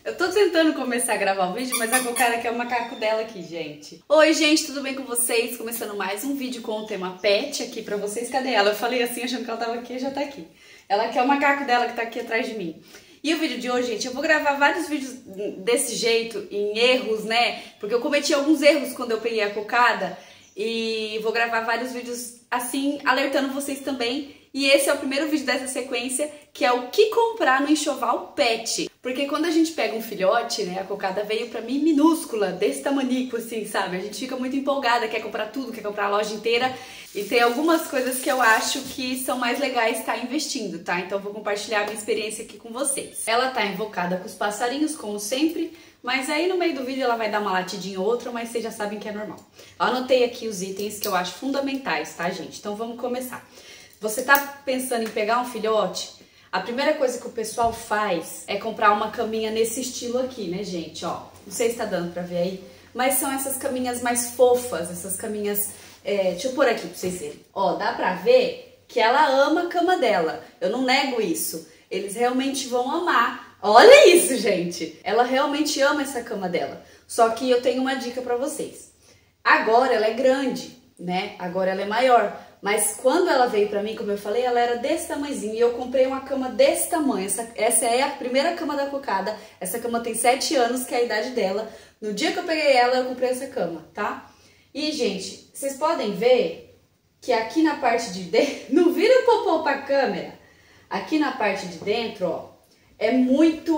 Eu tô tentando começar a gravar o vídeo, mas a cocada quer o macaco dela aqui, gente. Oi, gente, tudo bem com vocês? Começando mais um vídeo com o tema pet aqui pra vocês. Cadê ela? Eu falei assim, achando que ela tava aqui e já tá aqui. Ela quer o macaco dela que tá aqui atrás de mim. E o vídeo de hoje, gente, eu vou gravar vários vídeos desse jeito, em erros, né? Porque eu cometi alguns erros quando eu peguei a cocada. E vou gravar vários vídeos assim, alertando vocês também. E esse é o primeiro vídeo dessa sequência, que é o que comprar no enxoval pet. Porque quando a gente pega um filhote, né, a cocada veio pra mim minúscula, desse tamanico assim, sabe? A gente fica muito empolgada, quer comprar tudo, quer comprar a loja inteira. E tem algumas coisas que eu acho que são mais legais estar investindo, tá? Então eu vou compartilhar a minha experiência aqui com vocês. Ela tá invocada com os passarinhos, como sempre. Mas aí no meio do vídeo ela vai dar uma latidinha ou outra, mas vocês já sabem que é normal. Eu anotei aqui os itens que eu acho fundamentais, tá, gente? Então vamos começar. Você tá pensando em pegar um filhote? A primeira coisa que o pessoal faz é comprar uma caminha nesse estilo aqui, né, gente? Ó, não sei se tá dando pra ver aí, mas são essas caminhas mais fofas, essas caminhas... deixa eu pôr aqui pra vocês verem. Ó, dá pra ver que ela ama a cama dela. Eu não nego isso. Eles realmente vão amar. Olha isso, gente! Ela realmente ama essa cama dela. Só que eu tenho uma dica pra vocês. Agora ela é grande, né? Agora ela é maior. Mas quando ela veio pra mim, como eu falei, ela era desse tamanhozinho. E eu comprei uma cama desse tamanho. Essa é a primeira cama da cocada. Essa cama tem 7 anos, que é a idade dela. No dia que eu peguei ela, eu comprei essa cama, tá? E, gente, vocês podem ver que aqui na parte de dentro... Não vira o popô pra câmera. Aqui na parte de dentro, ó, é muito...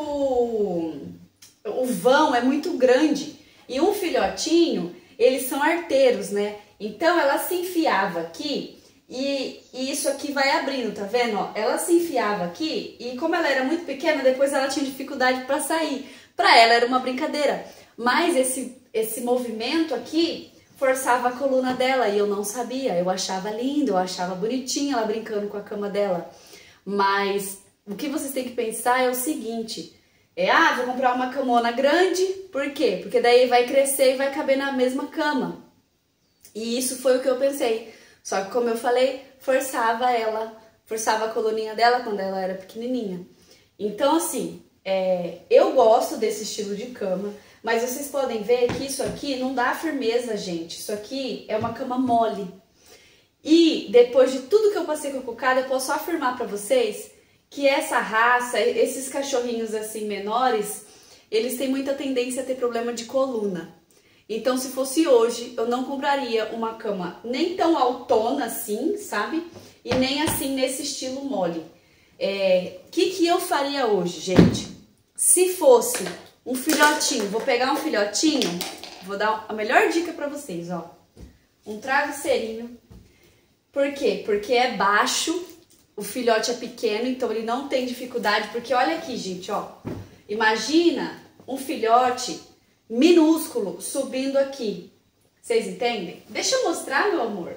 O vão é muito grande. E um filhotinho, eles são arteiros, né? Então ela se enfiava aqui e isso aqui vai abrindo, tá vendo? Ó, ela se enfiava aqui e como ela era muito pequena, depois ela tinha dificuldade para sair. Para ela era uma brincadeira, mas esse movimento aqui forçava a coluna dela e eu não sabia. Eu achava lindo, eu achava bonitinha ela brincando com a cama dela. Mas o que vocês têm que pensar é o seguinte... vou comprar uma camona grande, por quê? Porque daí vai crescer e vai caber na mesma cama. E isso foi o que eu pensei. Só que, como eu falei, forçava a coluninha dela quando ela era pequenininha. Então, assim, eu gosto desse estilo de cama, mas vocês podem ver que isso aqui não dá firmeza, gente. Isso aqui é uma cama mole. E depois de tudo que eu passei com a cocada, eu posso afirmar pra vocês que essa raça, esses cachorrinhos assim menores, eles têm muita tendência a ter problema de coluna. Então, se fosse hoje, eu não compraria uma cama nem tão altona assim, sabe? E nem assim nesse estilo mole. Que eu faria hoje, gente? Se fosse um filhotinho, vou pegar um filhotinho, vou dar a melhor dica pra vocês, ó. Um travesseirinho. Por quê? Porque é baixo, o filhote é pequeno, então ele não tem dificuldade. Porque olha aqui, gente, ó. Imagina um filhote... minúsculo subindo aqui. Vocês entendem? Deixa eu mostrar, meu amor.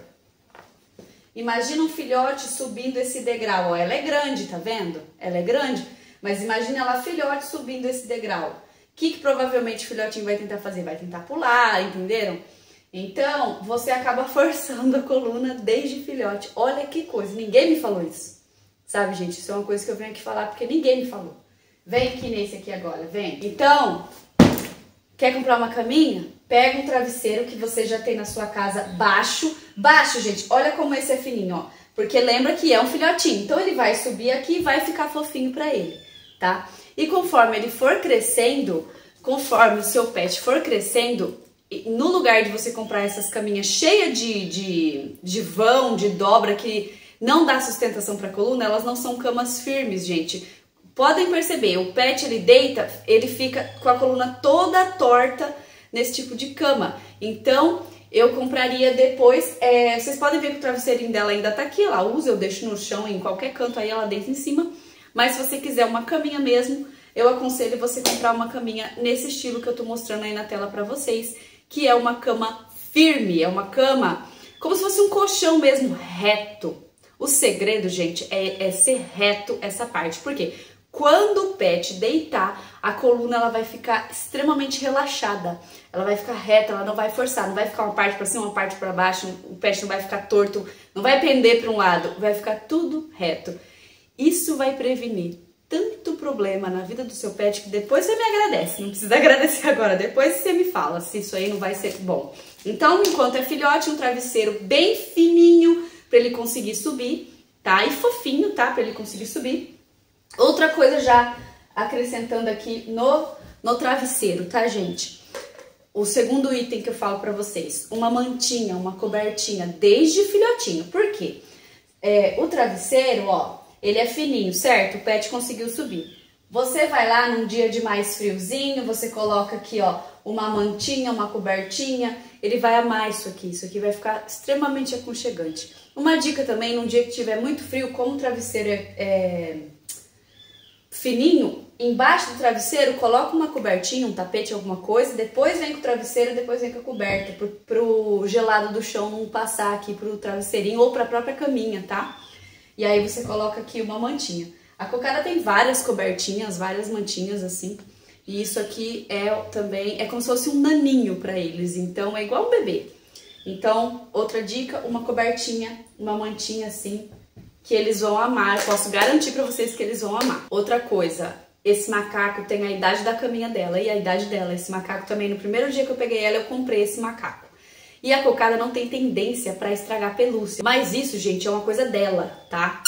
Imagina um filhote subindo esse degrau. Ó, ela é grande, tá vendo? Ela é grande, mas imagina ela filhote subindo esse degrau. O que provavelmente o filhotinho vai tentar fazer? Vai tentar pular, entenderam? Então, você acaba forçando a coluna desde filhote. Olha que coisa, ninguém me falou isso. Sabe, gente? Isso é uma coisa que eu venho aqui falar porque ninguém me falou. Vem aqui nesse aqui agora, vem. Então... quer comprar uma caminha? Pega um travesseiro que você já tem na sua casa baixo. Baixo, gente. Olha como esse é fininho, ó. Porque lembra que é um filhotinho. Então ele vai subir aqui e vai ficar fofinho pra ele, tá? E conforme ele for crescendo, conforme o seu pet for crescendo, no lugar de você comprar essas caminhas cheias de vão, de dobra, que não dá sustentação pra coluna, elas não são camas firmes, gente. Podem perceber, o pet ele deita, ele fica com a coluna toda torta nesse tipo de cama. Então, eu compraria depois, vocês podem ver que o travesseirinho dela ainda tá aqui, ela usa, eu deixo no chão, em qualquer canto, aí ela deita em cima. Mas se você quiser uma caminha mesmo, eu aconselho você comprar uma caminha nesse estilo que eu tô mostrando aí na tela pra vocês, que é uma cama firme, é uma cama como se fosse um colchão mesmo, reto. O segredo, gente, é ser reto essa parte, por quê? Quando o pet deitar, a coluna ela vai ficar extremamente relaxada. Ela vai ficar reta, ela não vai forçar, não vai ficar uma parte para cima, uma parte para baixo, o pet não vai ficar torto, não vai pender para um lado, vai ficar tudo reto. Isso vai prevenir tanto problema na vida do seu pet que depois você me agradece. Não precisa agradecer agora, depois você me fala se isso aí não vai ser bom. Então, enquanto é filhote, um travesseiro bem fininho para ele conseguir subir, tá? E fofinho, tá? Para ele conseguir subir. Outra coisa já acrescentando aqui no travesseiro, tá, gente? O segundo item que eu falo pra vocês, uma mantinha, uma cobertinha desde filhotinho. Por quê? O travesseiro, ó, ele é fininho, certo? O pet conseguiu subir. Você vai lá num dia de mais friozinho, você coloca aqui, ó, uma mantinha, uma cobertinha, ele vai amar isso aqui vai ficar extremamente aconchegante. Uma dica também, num dia que tiver muito frio, como o travesseiro é fininho, embaixo do travesseiro coloca uma cobertinha, um tapete, alguma coisa, depois vem com o travesseiro, depois vem com a coberta, pro gelado do chão não passar aqui pro travesseirinho ou pra própria caminha, tá? E aí você coloca aqui uma mantinha. A cocada tem várias cobertinhas, várias mantinhas assim, e isso aqui também como se fosse um naninho pra eles, então é igual um bebê. Então, outra dica, uma cobertinha, uma mantinha assim, que eles vão amar, eu posso garantir pra vocês que eles vão amar. Outra coisa, esse macaco tem a idade da caminha dela e a idade dela. Esse macaco também, no primeiro dia que eu peguei ela, eu comprei esse macaco. E a cocada não tem tendência pra estragar pelúcia. Mas isso, gente, é uma coisa dela, tá?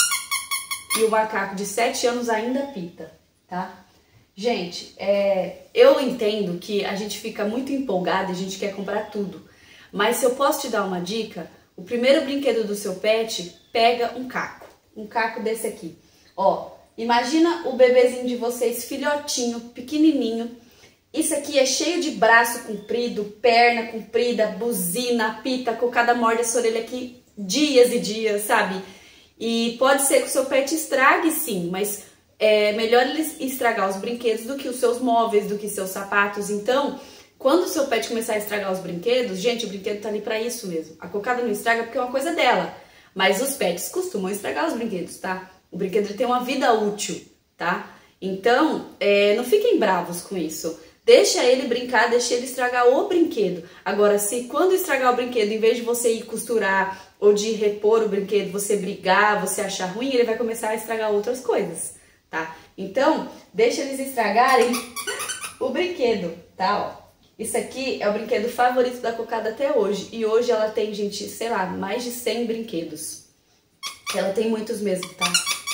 E o macaco de 7 anos ainda pita, tá? Gente, eu entendo que a gente fica muito empolgada e a gente quer comprar tudo. Mas se eu posso te dar uma dica, o primeiro brinquedo do seu pet, pega um caco desse aqui. Ó, imagina o bebezinho de vocês, filhotinho, pequenininho. Isso aqui é cheio de braço comprido, perna comprida, buzina, apita, a cocada morde essa orelha aqui dias e dias, sabe? E pode ser que o seu pet estrague sim, mas é melhor ele estragar os brinquedos do que os seus móveis, do que seus sapatos. Então, quando o seu pet começar a estragar os brinquedos, gente, o brinquedo tá ali pra isso mesmo. A cocada não estraga porque é uma coisa dela. Mas os pets costumam estragar os brinquedos, tá? O brinquedo ele tem uma vida útil, tá? Então, não fiquem bravos com isso. Deixa ele brincar, deixa ele estragar o brinquedo. Agora, se quando estragar o brinquedo, em vez de você ir costurar ou de repor o brinquedo, você brigar, você achar ruim, ele vai começar a estragar outras coisas, tá? Então, deixa eles estragarem o brinquedo, tá? Ó. Isso aqui é o brinquedo favorito da cocada até hoje. E hoje ela tem, gente, sei lá, mais de 100 brinquedos. Ela tem muitos mesmo, tá?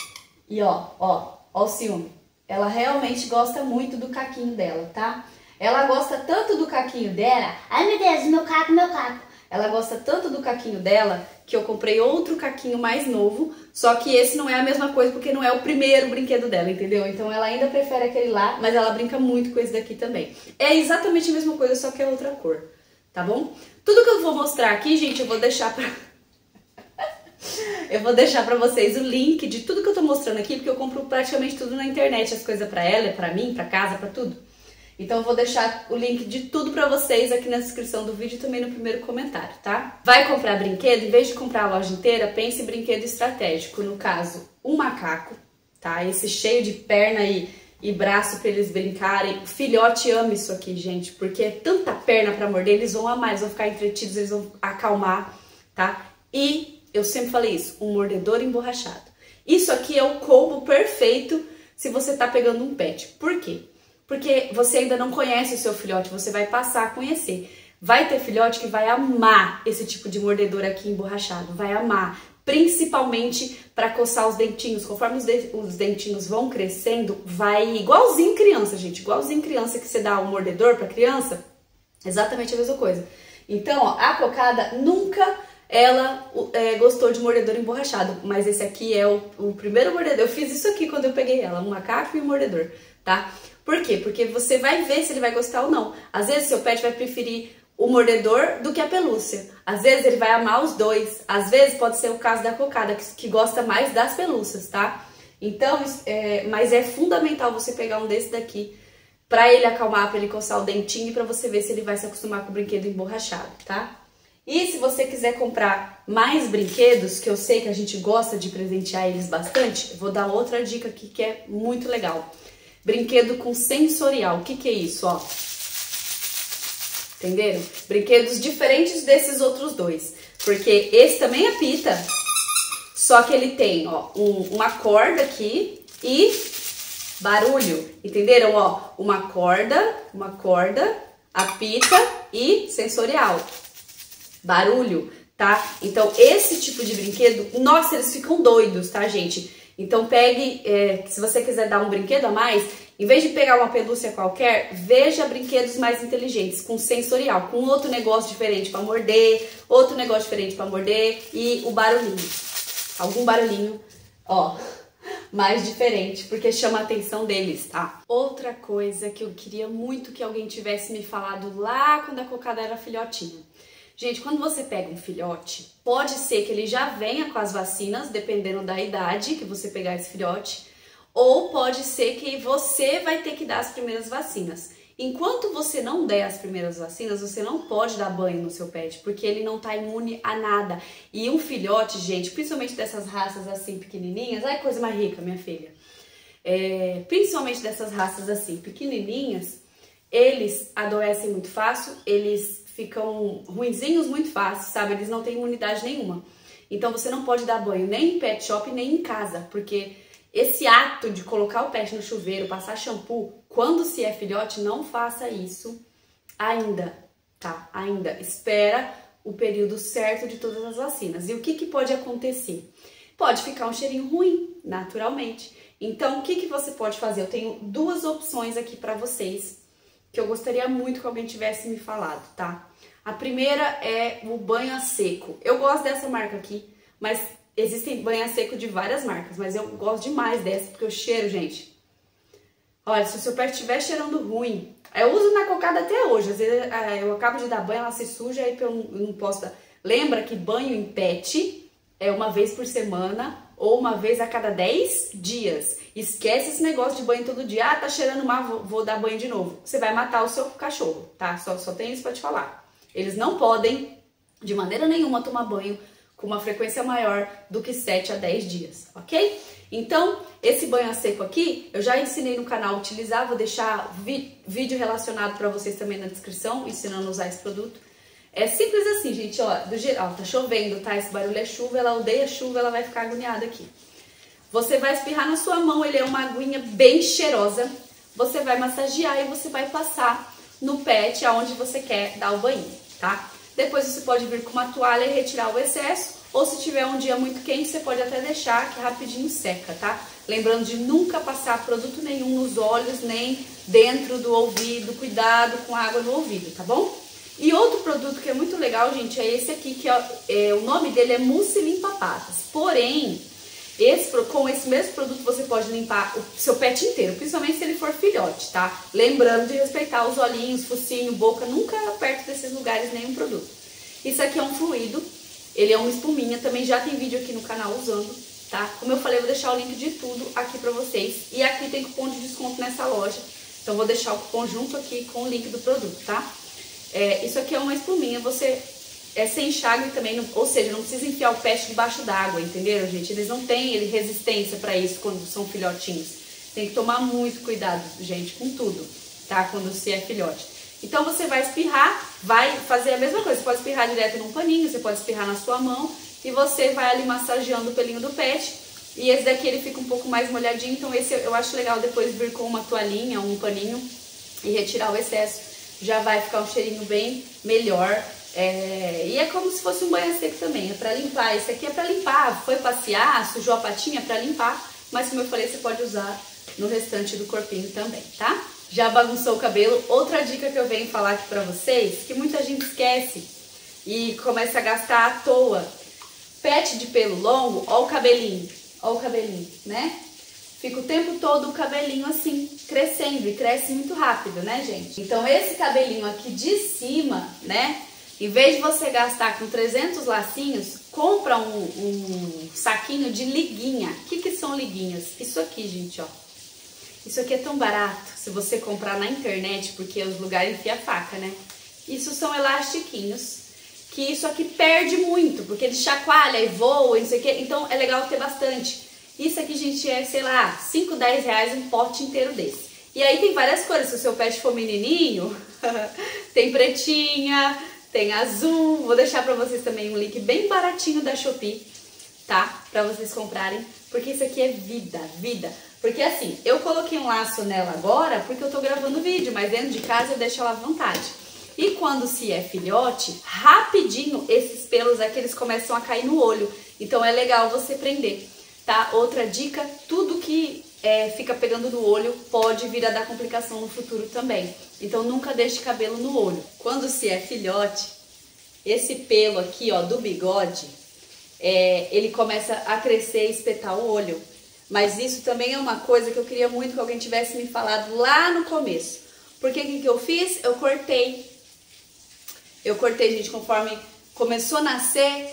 E ó o ciúme. Ela realmente gosta muito do caquinho dela, tá? Ela gosta tanto do caquinho dela... Ai, meu Deus, meu caco, meu caco. Ela gosta tanto do caquinho dela que eu comprei outro caquinho mais novo, só que esse não é a mesma coisa porque não é o primeiro brinquedo dela, entendeu? Então ela ainda prefere aquele lá, mas ela brinca muito com esse daqui também. É exatamente a mesma coisa, só que é outra cor, tá bom? Tudo que eu vou mostrar aqui, gente, eu vou deixar pra vocês o link de tudo que eu tô mostrando aqui, porque eu compro praticamente tudo na internet, as coisas pra ela, pra mim, pra casa, pra tudo. Então eu vou deixar o link de tudo pra vocês aqui na descrição do vídeo e também no primeiro comentário, tá? Vai comprar brinquedo? Em vez de comprar a loja inteira, pense em brinquedo estratégico. No caso, um macaco, tá? Esse cheio de perna e braço pra eles brincarem. O filhote ama isso aqui, gente, porque é tanta perna pra morder, eles vão amar, eles vão ficar entretidos, eles vão acalmar, tá? E eu sempre falei isso, um mordedor emborrachado. Isso aqui é o combo perfeito se você tá pegando um pet. Por quê? Porque você ainda não conhece o seu filhote, você vai passar a conhecer. Vai ter filhote que vai amar esse tipo de mordedor aqui emborrachado, vai amar, principalmente para coçar os dentinhos. Conforme os dentinhos vão crescendo, vai igualzinho criança, gente, igualzinho criança que você dá um mordedor para criança, exatamente a mesma coisa. Então, ó, a cocada nunca ela gostou de mordedor emborrachado, mas esse aqui é o primeiro mordedor. Eu fiz isso aqui quando eu peguei ela, um macaco e um mordedor, tá? Por quê? Porque você vai ver se ele vai gostar ou não. Às vezes seu pet vai preferir o mordedor do que a pelúcia. Às vezes ele vai amar os dois. Às vezes pode ser o caso da cocada, que gosta mais das pelúcias, tá? Então, mas é fundamental você pegar um desse daqui pra ele acalmar, pra ele coçar o dentinho e pra você ver se ele vai se acostumar com o brinquedo emborrachado, tá? E se você quiser comprar mais brinquedos, que eu sei que a gente gosta de presentear eles bastante, eu vou dar outra dica aqui que é muito legal. Brinquedo com sensorial. O que que é isso, ó? Entenderam? Brinquedos diferentes desses outros dois. Porque esse também apita, só que ele tem, ó, uma corda aqui e barulho, entenderam? Ó, uma corda, apita e sensorial, barulho, tá? Então esse tipo de brinquedo, nossa, eles ficam doidos, tá, gente? Então pegue, se você quiser dar um brinquedo a mais, em vez de pegar uma pelúcia qualquer, veja brinquedos mais inteligentes, com sensorial, com outro negócio diferente para morder, outro negócio diferente para morder e o barulhinho, algum barulhinho, ó, mais diferente, porque chama a atenção deles, tá? Outra coisa que eu queria muito que alguém tivesse me falado lá quando a cocada era filhotinha. Gente, quando você pega um filhote, pode ser que ele já venha com as vacinas, dependendo da idade que você pegar esse filhote, ou pode ser que você vai ter que dar as primeiras vacinas. Enquanto você não der as primeiras vacinas, você não pode dar banho no seu pet, porque ele não tá imune a nada. E um filhote, gente, principalmente dessas raças assim pequenininhas, ai, coisa mais rica, minha filha. Principalmente dessas raças assim pequenininhas, eles adoecem muito fácil, eles ficam ruinzinhos muito fácil, sabe? Eles não têm imunidade nenhuma. Então você não pode dar banho nem em pet shop, nem em casa, porque esse ato de colocar o pet no chuveiro, passar shampoo, quando se é filhote, não faça isso ainda, tá? Ainda. Espera o período certo de todas as vacinas. E o que pode acontecer? Pode ficar um cheirinho ruim, naturalmente. Então, o que você pode fazer? Eu tenho duas opções aqui pra vocês, que eu gostaria muito que alguém tivesse me falado, tá? A primeira é o banho a seco. Eu gosto dessa marca aqui, mas existem banho a seco de várias marcas, mas eu gosto demais dessa, porque o cheiro, gente... Olha, se o seu pet estiver cheirando ruim, eu uso na cocada até hoje, às vezes eu acabo de dar banho, ela se suja, aí eu não posso dar. Lembra que banho em pet é uma vez por semana ou uma vez a cada 10 dias. Esquece esse negócio de banho todo dia. Ah, tá cheirando mal, vou dar banho de novo. Você vai matar o seu cachorro, tá? Só tenho isso pra te falar. Eles não podem, de maneira nenhuma, tomar banho com uma frequência maior do que 7 a 10 dias, ok? Então, esse banho a seco aqui, eu já ensinei no canal a utilizar, vou deixar vídeo relacionado pra vocês também na descrição, ensinando a usar esse produto. É simples assim, gente, ó, do geral, tá chovendo, tá? Esse barulho é chuva, ela odeia chuva, ela vai ficar agoniada aqui. Você vai espirrar na sua mão, ele é uma aguinha bem cheirosa. Você vai massagear e você vai passar no pet aonde você quer dar o banho, tá? Depois você pode vir com uma toalha e retirar o excesso, ou se tiver um dia muito quente, você pode até deixar que rapidinho seca, tá? Lembrando de nunca passar produto nenhum nos olhos, nem dentro do ouvido, cuidado com água no ouvido, tá bom? E outro produto que é muito legal, gente, é esse aqui, que o nome dele é Mousse Limpa Patas. Porém, com esse mesmo produto você pode limpar o seu pet inteiro, principalmente se ele for filhote, tá? Lembrando de respeitar os olhinhos, focinho, boca, nunca perto desses lugares nenhum produto. Isso aqui é um fluido, ele é uma espuminha, também já tem vídeo aqui no canal usando, tá? Como eu falei, eu vou deixar o link de tudo aqui pra vocês. E aqui tem cupom de desconto nessa loja, então vou deixar o cupom junto aqui com o link do produto, tá? Isso aqui é uma espuminha, você... sem enxágue também, ou seja, não precisa enfiar o pet debaixo d'água, entenderam, gente? Eles não têm resistência pra isso quando são filhotinhos. Tem que tomar muito cuidado, gente, com tudo, tá? Quando se é filhote. Então você vai espirrar, vai fazer a mesma coisa. Você pode espirrar direto num paninho, você pode espirrar na sua mão e você vai ali massageando o pelinho do pet. E esse daqui ele fica um pouco mais molhadinho, então esse eu acho legal depois vir com uma toalhinha, um paninho e retirar o excesso. Já vai ficar um cheirinho bem melhor. E é como se fosse um banho seco também, é pra limpar. Esse aqui é pra limpar, foi passear, sujou a patinha, é pra limpar. Mas como eu falei, você pode usar no restante do corpinho também, tá? Já bagunçou o cabelo? Outra dica que eu venho falar aqui pra vocês, que muita gente esquece e começa a gastar à toa. Pet de pelo longo, ó o cabelinho, né? Fica o tempo todo o cabelinho assim, crescendo, e cresce muito rápido, né, gente? Então esse cabelinho aqui de cima, né? Em vez de você gastar com 300 lacinhos, compra um saquinho de liguinha. O que são liguinhas? Isso aqui, gente, ó. Isso aqui é tão barato se você comprar na internet, porque os lugares enfiam a faca, né? Isso são elastiquinhos, que isso aqui perde muito, porque ele chacoalha e voa e não sei o quê. Então é legal ter bastante. Isso aqui, gente, é, sei lá, 5, 10 reais um pote inteiro desse. E aí tem várias cores. Se o seu pet for menininho, tem pretinha... Tem azul, vou deixar pra vocês também um link bem baratinho da Shopee, tá? Pra vocês comprarem, porque isso aqui é vida, vida. Porque assim, eu coloquei um laço nela agora porque eu tô gravando vídeo, mas dentro de casa eu deixo ela à vontade. E quando se é filhote, rapidinho esses pelos aqui eles começam a cair no olho. Então é legal você prender, tá? Outra dica, tudo que fica pegando no olho pode vir a dar complicação no futuro também. Então nunca deixe cabelo no olho. Quando se é filhote, esse pelo aqui, ó, do bigode, ele começa a crescer e espetar o olho. Mas isso também é uma coisa que eu queria muito que alguém tivesse me falado lá no começo. Porque o que eu fiz? Eu cortei. Gente, conforme começou a nascer,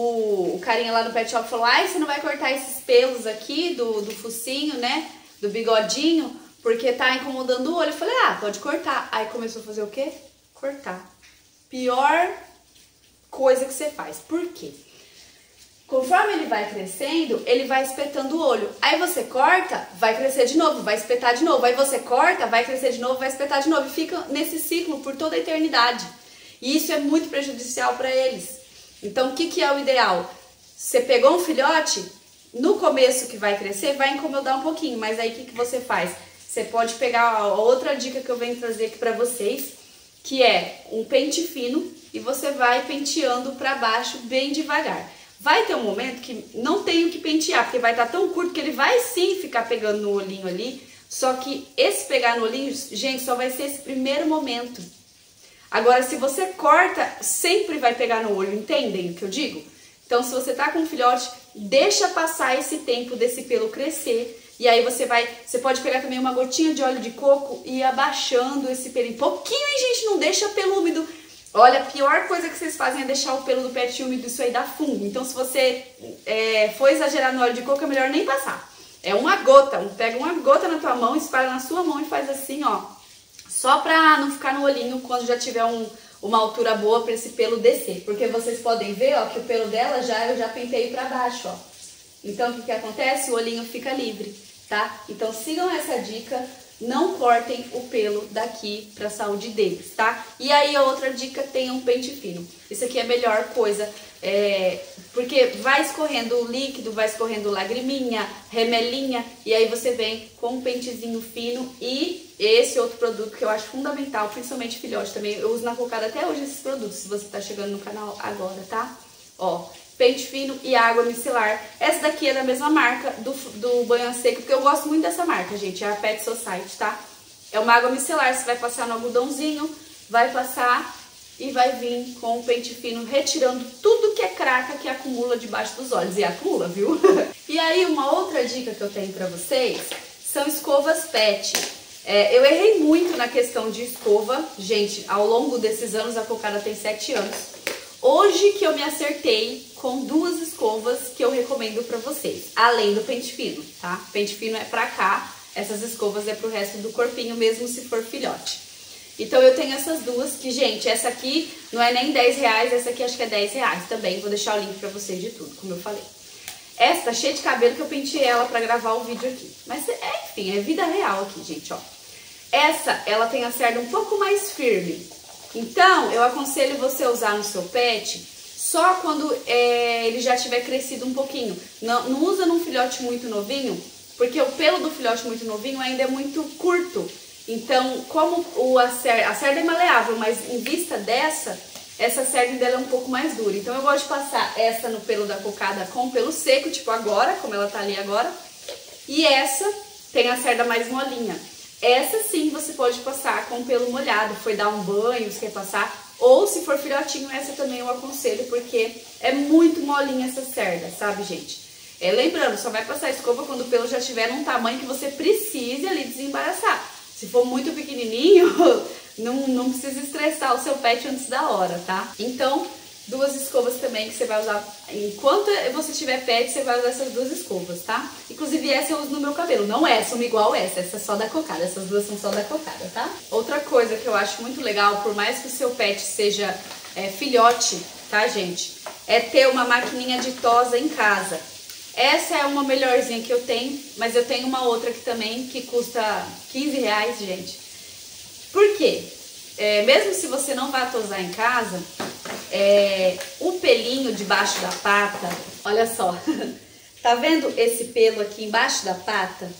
o carinha lá no pet shop falou: ai, você não vai cortar esses pelos aqui do focinho, né? Do bigodinho, porque tá incomodando o olho. Eu falei: ah, pode cortar. Aí começou a fazer o quê? Cortar. Pior coisa que você faz. Por quê? Conforme ele vai crescendo, ele vai espetando o olho. Aí você corta, vai crescer de novo, vai espetar de novo. Aí você corta, vai crescer de novo, vai espetar de novo. E fica nesse ciclo por toda a eternidade. E isso é muito prejudicial para eles. Então, o que é o ideal? Você pegou um filhote, no começo que vai crescer, vai incomodar um pouquinho. Mas aí, o que você faz? Você pode pegar a outra dica que eu venho trazer aqui para vocês, que é um pente fino, e você vai penteando para baixo bem devagar. Vai ter um momento que não tem o que pentear, porque vai estar tão curto que ele vai sim ficar pegando no olhinho ali. Só que esse pegar no olhinho, gente, só vai ser esse primeiro momento. Agora, se você corta, sempre vai pegar no olho, entendem o que eu digo? Então, se você tá com um filhote, deixa passar esse tempo desse pelo crescer. E aí você pode pegar também uma gotinha de óleo de coco e ir abaixando esse pelo. Pouquinho, hein, gente? Não deixa pelo úmido. Olha, a pior coisa que vocês fazem é deixar o pelo do pet úmido, isso aí dá fungo. Então, se você for exagerar no óleo de coco, é melhor nem passar. É uma gota, pega uma gota na tua mão, espalha na sua mão e faz assim, ó. Só pra não ficar no olhinho quando já tiver uma altura boa pra esse pelo descer. Porque vocês podem ver, ó, que o pelo dela eu já pentei pra baixo, ó. Então, o que acontece? O olhinho fica livre, tá? Então, sigam essa dica. Não cortem o pelo daqui para a saúde deles, tá? E aí a outra dica, tenha um pente fino. Isso aqui é a melhor coisa, porque vai escorrendo líquido, vai escorrendo lagriminha, remelinha, e aí você vem com um pentezinho fino. E esse outro produto que eu acho fundamental, principalmente filhote também, eu uso na cocada até hoje esses produtos, se você tá chegando no canal agora, tá? Ó, pente fino e água micelar. Essa daqui é da mesma marca do banho a seco, porque eu gosto muito dessa marca, gente. É a Pet Society, tá? É uma água micelar, você vai passar no algodãozinho, vai passar e vai vir com o pente fino, retirando tudo que é craca que acumula debaixo dos olhos. E acumula, viu? E aí, uma outra dica que eu tenho pra vocês são escovas pet. Eu errei muito na questão de escova. Gente, ao longo desses anos, a cocada tem 7 anos. Hoje que eu me acertei com 2 escovas que eu recomendo pra vocês, além do pente fino, tá? Pente fino é pra cá, essas escovas é pro resto do corpinho, mesmo se for filhote. Então eu tenho essas 2 que, gente, essa aqui não é nem 10 reais, essa aqui acho que é 10 reais também. Vou deixar o link pra vocês de tudo, como eu falei. Essa tá cheia de cabelo que eu penteei ela pra gravar o vídeo aqui. Mas, enfim, é vida real aqui, gente, ó. Essa, ela tem a cerda um pouco mais firme. Então, eu aconselho você usar no seu pet só quando ele já tiver crescido um pouquinho. Não usa num filhote muito novinho, porque o pelo do filhote muito novinho ainda é muito curto. Então, como a cerda é maleável, mas em vista dessa, essa cerda dela é um pouco mais dura. Então, eu gosto de passar essa no pelo da cocada com pelo seco, tipo agora, como ela tá ali agora. E essa tem a cerda mais molinha. Essa sim você pode passar com pelo molhado, foi dar um banho, você quer passar. Ou se for filhotinho, essa também eu aconselho, porque é muito molinha essa cerda, sabe, gente? Lembrando, só vai passar a escova quando o pelo já estiver num tamanho que você precise ali desembaraçar. Se for muito pequenininho, não precisa estressar o seu pet antes da hora, tá? Então, 2 escovas também que você vai usar. Enquanto você tiver pet, você vai usar essas 2 escovas, tá? Inclusive essa eu uso no meu cabelo. Não essa, uma igual essa é só da cocada. Essas 2 são só da cocada, tá? Outra coisa que eu acho muito legal, por mais que o seu pet seja filhote, tá, gente? É ter uma maquininha de tosa em casa. Essa é uma melhorzinha que eu tenho, mas eu tenho uma outra aqui também que custa 15 reais, gente. Por quê? Mesmo se você não vai tosar em casa, o pelinho debaixo da pata, olha só, tá vendo esse pelo aqui embaixo da pata?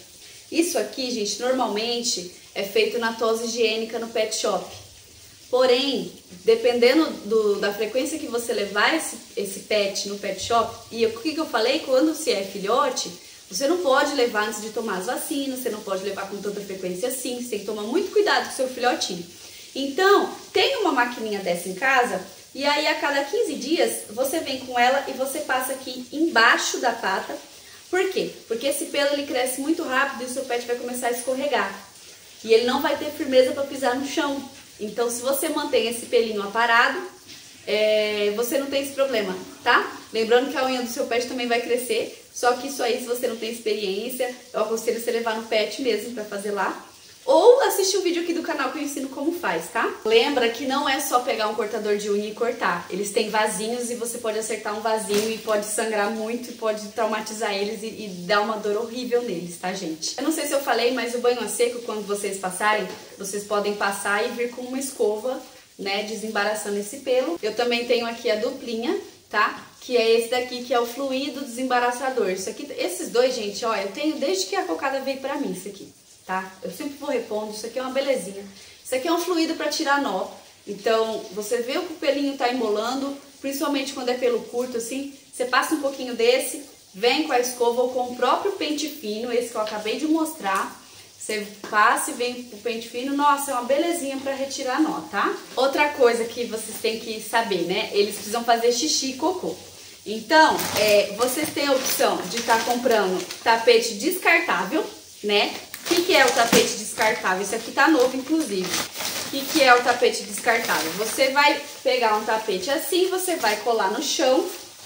Isso aqui, gente, normalmente é feito na tosa higiênica no pet shop. Porém, dependendo da frequência que você levar esse pet no pet shop, e o que eu falei, quando se é filhote, você não pode levar antes de tomar as vacinas, você não pode levar com tanta frequência assim, você tem que tomar muito cuidado com o seu filhotinho. Então, tem uma maquininha dessa em casa, e aí a cada 15 dias você vem com ela e você passa aqui embaixo da pata. Por quê? Porque esse pelo ele cresce muito rápido e o seu pet vai começar a escorregar. E ele não vai ter firmeza para pisar no chão. Então, se você mantém esse pelinho aparado, você não tem esse problema, tá? Lembrando que a unha do seu pet também vai crescer, só que isso aí, se você não tem experiência, eu aconselho você levar no pet mesmo pra fazer lá. Ou assistir um vídeo aqui do canal que eu ensino como faz, tá? Lembra que não é só pegar um cortador de unha e cortar. Eles têm vasinhos e você pode acertar um vasinho e pode sangrar muito e pode traumatizar eles e dar uma dor horrível neles, tá, gente? Eu não sei se eu falei, mas o banho a seco, quando vocês passarem, vocês podem passar e vir com uma escova, né, desembaraçando esse pelo. Eu também tenho aqui a duplinha, tá? Que é esse daqui, que é o fluido desembaraçador. Isso aqui, esses dois, gente, ó, eu tenho desde que a cocada veio pra mim, isso aqui. Tá? Eu sempre vou repondo, isso aqui é uma belezinha. Isso aqui é um fluido para tirar nó. Então, você vê que o pelinho tá embolando, principalmente quando é pelo curto, assim, você passa um pouquinho desse, vem com a escova ou com o próprio pente fino, esse que eu acabei de mostrar. Você passa e vem com o pente fino, nossa, é uma belezinha para retirar nó, tá? Outra coisa que vocês têm que saber, né? Eles precisam fazer xixi e cocô. Então, vocês têm a opção de estar comprando tapete descartável, né? O que é o tapete descartável? Isso aqui tá novo, inclusive. O que é o tapete descartável? Você vai pegar um tapete assim, você vai colar no chão.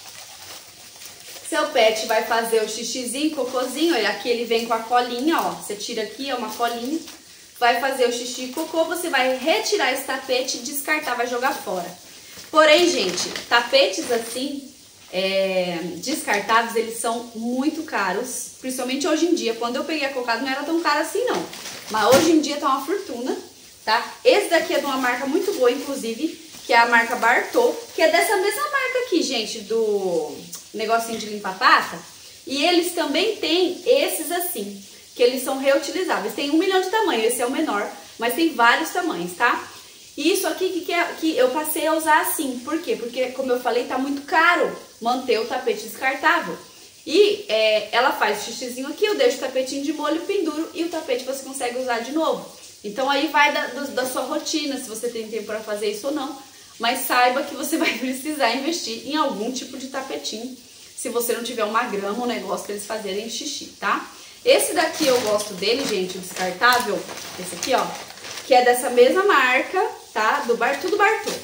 Seu pet vai fazer o xixizinho, cocôzinho. Olha, aqui ele vem com a colinha, ó. Você tira aqui, é uma colinha. Vai fazer o xixi e cocô, você vai retirar esse tapete e descartar, vai jogar fora. Porém, gente, tapetes assim... descartáveis, eles são muito caros, principalmente hoje em dia. Quando eu peguei a cocada não era tão caro assim não, mas hoje em dia tá uma fortuna, tá? Esse daqui é de uma marca muito boa, inclusive, que é a marca Bartô, que é dessa mesma marca aqui, gente, do negocinho de limpar pata. E eles também têm esses assim, que eles são reutilizáveis. Tem 1 milhão de tamanhos, esse é o menor, mas tem vários tamanhos, tá? E isso aqui que eu passei a usar assim. Por quê? Porque, como eu falei, tá muito caro manter o tapete descartável. E ela faz o xixizinho aqui, eu deixo o tapetinho de molho, penduro e o tapete você consegue usar de novo. Então aí vai da sua rotina, se você tem tempo para fazer isso ou não. Mas saiba que você vai precisar investir em algum tipo de tapetinho, se você não tiver uma grama, um negócio para eles fazerem xixi, tá? Esse daqui eu gosto dele, gente, o descartável, esse aqui, ó, que é dessa mesma marca, tá? Do Bartô.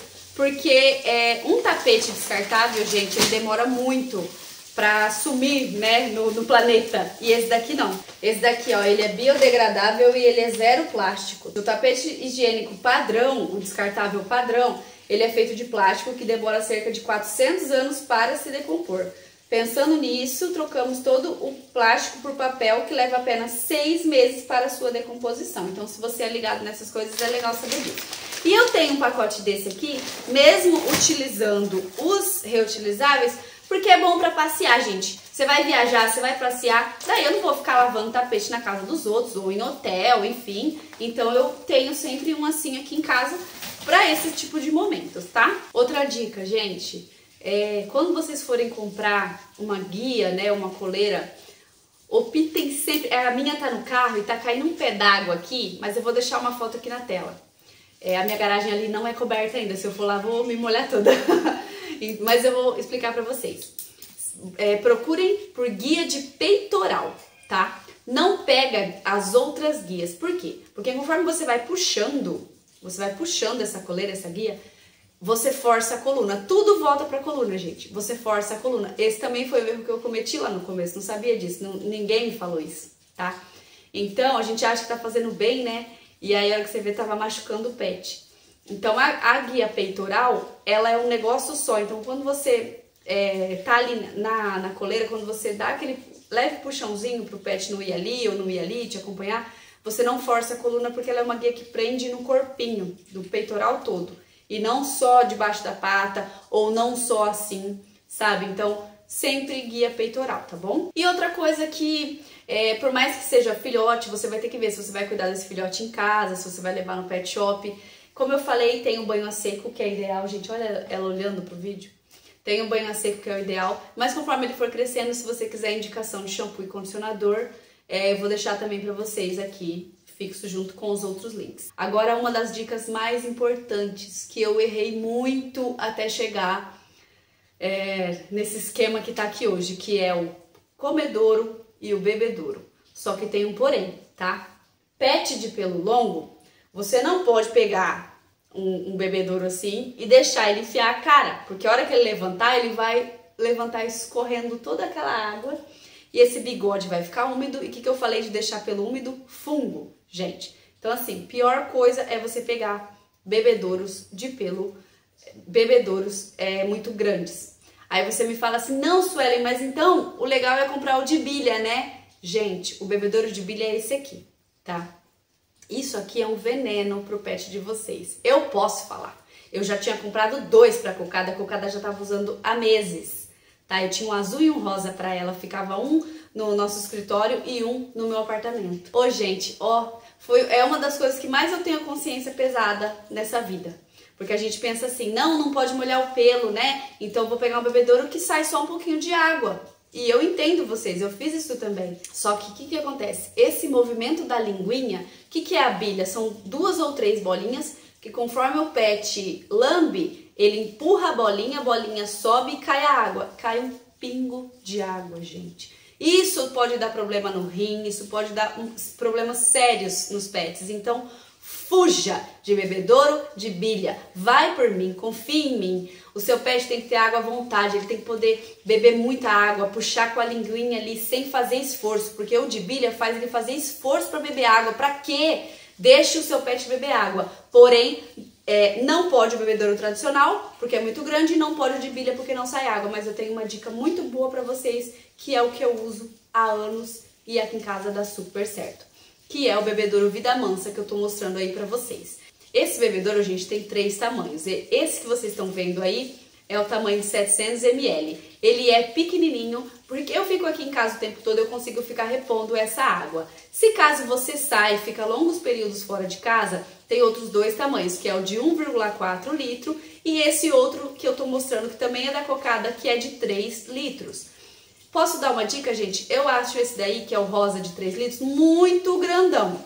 Porque um tapete descartável, gente, ele demora muito pra sumir, né, no planeta. E esse daqui não. Esse daqui, ó, ele é biodegradável e ele é zero plástico. O tapete higiênico padrão, o descartável padrão, ele é feito de plástico que demora cerca de 400 anos para se decompor. Pensando nisso, trocamos todo o plástico por papel, que leva apenas 6 meses para a sua decomposição. Então, se você é ligado nessas coisas, é legal saber disso. E eu tenho um pacote desse aqui, mesmo utilizando os reutilizáveis, porque é bom para passear, gente. Você vai viajar, você vai passear, daí eu não vou ficar lavando tapete na casa dos outros, ou em hotel, enfim. Então, eu tenho sempre um assim aqui em casa para esse tipo de momentos, tá? Outra dica, gente... quando vocês forem comprar uma guia, né, uma coleira, optem sempre... A minha tá no carro e tá caindo um pé d'água aqui, mas eu vou deixar uma foto aqui na tela. A minha garagem ali não é coberta ainda, se eu for lá vou me molhar toda. Mas eu vou explicar pra vocês. Procurem por guia de peitoral, tá? Não pega as outras guias. Por quê? Porque conforme você vai puxando essa coleira, essa guia, você força a coluna. Tudo volta pra coluna, gente. Você força a coluna. Esse também foi o erro que eu cometi lá no começo. Não sabia disso. Ninguém me falou isso, tá? Então, a gente acha que tá fazendo bem, né? E aí, a hora que você vê, tava machucando o pet. Então, a guia peitoral, ela é um negócio só. Então, quando você tá ali na coleira, quando você dá aquele leve puxãozinho pro pet não ir ali ou não ir ali, te acompanhar, você não força a coluna, porque ela é uma guia que prende no corpinho, do peitoral todo. E não só debaixo da pata, ou não só assim, sabe? Então, sempre guia peitoral, tá bom? E outra coisa que, por mais que seja filhote, você vai ter que ver se você vai cuidar desse filhote em casa, se você vai levar no pet shop. Como eu falei, tem o banho a seco, que é ideal, gente, olha ela olhando pro vídeo. Tem o banho a seco, que é o ideal, mas conforme ele for crescendo, se você quiser indicação de shampoo e condicionador, eu vou deixar também pra vocês aqui, fixo junto com os outros links. Agora, uma das dicas mais importantes, que eu errei muito até chegar nesse esquema que tá aqui hoje, que é o comedouro e o bebedouro. Só que tem um porém, tá? Pet de pelo longo, você não pode pegar um bebedouro assim e deixar ele enfiar a cara, porque a hora que ele vai levantar escorrendo toda aquela água e esse bigode vai ficar úmido. E o que eu falei de deixar pelo úmido? Fungo, gente. Então assim, pior coisa é você pegar bebedouros de pelo, bebedouros muito grandes. Aí você me fala assim, não, Suelen, mas então o legal é comprar o de bilha, né? Gente, o bebedouro de bilha é esse aqui, tá? Isso aqui é um veneno pro pet de vocês. Eu posso falar. Eu já tinha comprado 2 pra Cocada, a Cocada já tava usando há meses, tá? Eu tinha um azul e um rosa pra ela, ficava um no nosso escritório e um no meu apartamento. Ô, gente, ó, é uma das coisas que mais eu tenho a consciência pesada nessa vida. Porque a gente pensa assim, não pode molhar o pelo, né? Então eu vou pegar um bebedouro que sai só um pouquinho de água. E eu entendo vocês, eu fiz isso também. Só que o que acontece? Esse movimento da linguinha, o que é a bilha? São 2 ou 3 bolinhas que conforme o pet lambe, ele empurra a bolinha sobe e cai a água. Cai um pingo de água, gente. Isso pode dar problema no rim, isso pode dar problemas sérios nos pets. Então, fuja de bebedouro de bilha. Vai por mim, confia em mim. O seu pet tem que ter água à vontade, ele tem que poder beber muita água, puxar com a linguinha ali sem fazer esforço, porque o de bilha faz ele fazer esforço para beber água. Para quê? Deixe o seu pet beber água. Porém, não pode o bebedouro tradicional, porque é muito grande, e não pode o de bilha, porque não sai água. Mas eu tenho uma dica muito boa para vocês, que é o que eu uso há anos e aqui em casa dá super certo, que é o bebedouro Vida Mansa, que eu tô mostrando aí pra vocês. Esse bebedouro, gente, tem 3 tamanhos. Esse que vocês estão vendo aí é o tamanho de 700 ml. Ele é pequenininho, porque eu fico aqui em casa o tempo todo, eu consigo ficar repondo essa água. Se caso você sai e fica longos períodos fora de casa, tem outros 2 tamanhos, que é o de 1,4 litro e esse outro que eu tô mostrando, que também é da Cocada, que é de 3 litros. Posso dar uma dica, gente? Eu acho esse daí, que é o rosa de 3 litros, muito grandão.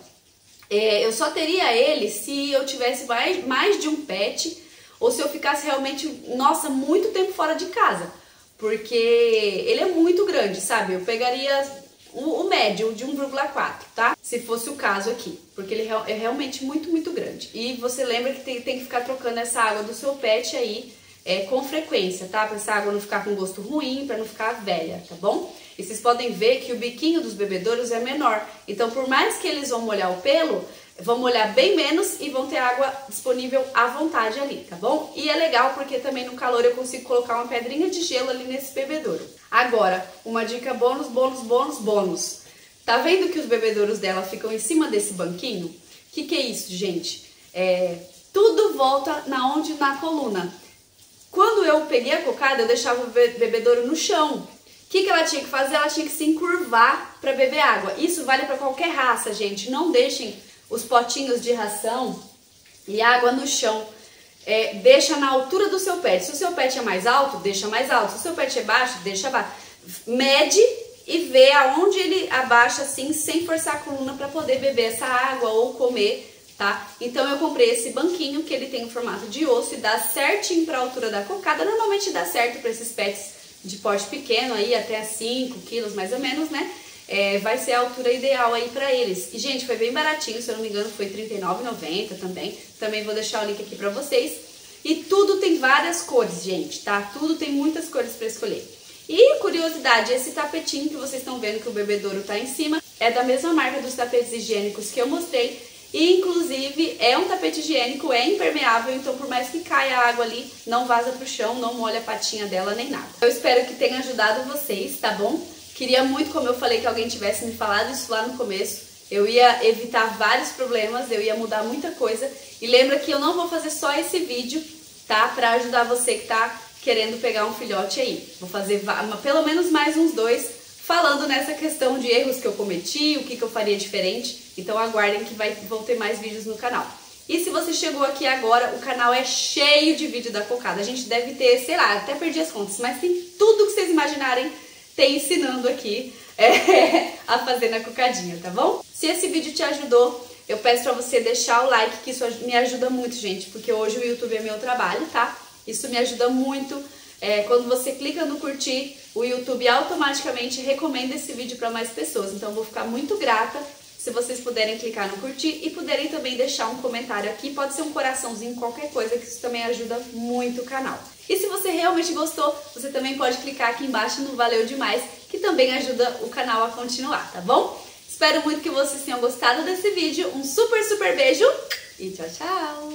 Eu só teria ele se eu tivesse mais de um pet, ou se eu ficasse realmente, nossa, muito tempo fora de casa. Porque ele é muito grande, sabe? Eu pegaria o médio, de 1,4, tá? Se fosse o caso aqui, porque ele é realmente muito grande. E você lembra que tem que ficar trocando essa água do seu pet aí, com frequência, tá? Pra essa água não ficar com gosto ruim, pra não ficar velha, tá bom? E vocês podem ver que o biquinho dos bebedouros é menor. Então, por mais que eles vão molhar o pelo, vão molhar bem menos e vão ter água disponível à vontade ali, tá bom? E é legal porque também no calor eu consigo colocar uma pedrinha de gelo ali nesse bebedouro. Agora, uma dica bônus. Tá vendo que os bebedouros dela ficam em cima desse banquinho? O que é isso, gente? Tudo volta na coluna. Quando eu peguei a Cocada, eu deixava o bebedouro no chão. O que ela tinha que fazer? Ela tinha que se encurvar para beber água. Isso vale para qualquer raça, gente. Não deixem os potinhos de ração e água no chão. Deixa na altura do seu pet. Se o seu pet é mais alto, deixa mais alto. Se o seu pet é baixo, deixa baixo. Mede e vê aonde ele abaixa assim, sem forçar a coluna, para poder beber essa água ou comer. Tá? Então eu comprei esse banquinho que ele tem o formato de osso e dá certinho para a altura da Cocada. Normalmente dá certo para esses pets de porte pequeno, aí até 5 quilos mais ou menos, né? Vai ser a altura ideal aí para eles. E gente, foi bem baratinho, se eu não me engano foi R$ 39,90 também. Também vou deixar o link aqui para vocês. E tudo tem várias cores, gente, tá? Tudo tem muitas cores para escolher. E curiosidade, esse tapetinho que vocês estão vendo que o bebedouro tá em cima é da mesma marca dos tapetes higiênicos que eu mostrei. E, inclusive, é um tapete higiênico, é impermeável, então por mais que caia a água ali, não vaza pro chão, não molha a patinha dela nem nada. Eu espero que tenha ajudado vocês, tá bom? Queria muito, como eu falei, que alguém tivesse me falado isso lá no começo. Eu ia evitar vários problemas, eu ia mudar muita coisa. E lembra que eu não vou fazer só esse vídeo, tá? Pra ajudar você que tá querendo pegar um filhote aí. Vou fazer pelo menos mais uns 2 falando nessa questão de erros que eu cometi, o que eu faria diferente. Então aguardem que vão ter mais vídeos no canal. E se você chegou aqui agora, o canal é cheio de vídeo da cocada. A gente deve ter, sei lá, até perdi as contas, mas tem tudo que vocês imaginarem, tem ensinando aqui a fazer na cocadinha, tá bom? Se esse vídeo te ajudou, eu peço pra você deixar o like, que isso me ajuda muito, gente, porque hoje o YouTube é meu trabalho, tá? Isso me ajuda muito. Quando você clica no curtir, o YouTube automaticamente recomenda esse vídeo para mais pessoas. Então eu vou ficar muito grata se vocês puderem clicar no curtir e puderem também deixar um comentário aqui. Pode ser um coraçãozinho, qualquer coisa, que isso também ajuda muito o canal. E se você realmente gostou, você também pode clicar aqui embaixo no Valeu Demais, que também ajuda o canal a continuar, tá bom? Espero muito que vocês tenham gostado desse vídeo. Um super beijo e tchau, tchau!